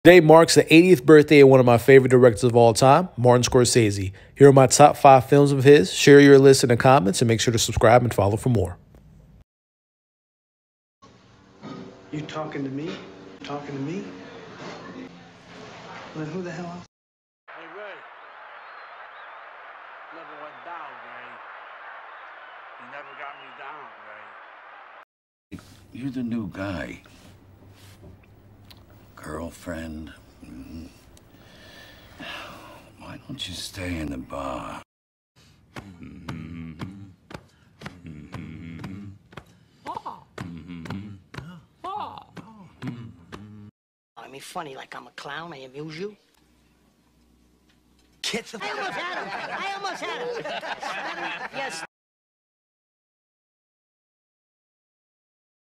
Today marks the 80th birthday of one of my favorite directors of all time, Martin Scorsese. Here are my top 5 films of his. Share your list in the comments and make sure to subscribe and follow for more. You talking to me? Talking to me? Then who the hell else? Hey, Ray. Never went down, Ray. You never got me down, Ray. You're the new guy. Girlfriend. Why don't you stay in the bar? I mean, funny, like I'm a clown, I amuse you. Get the I almost had him. Yes.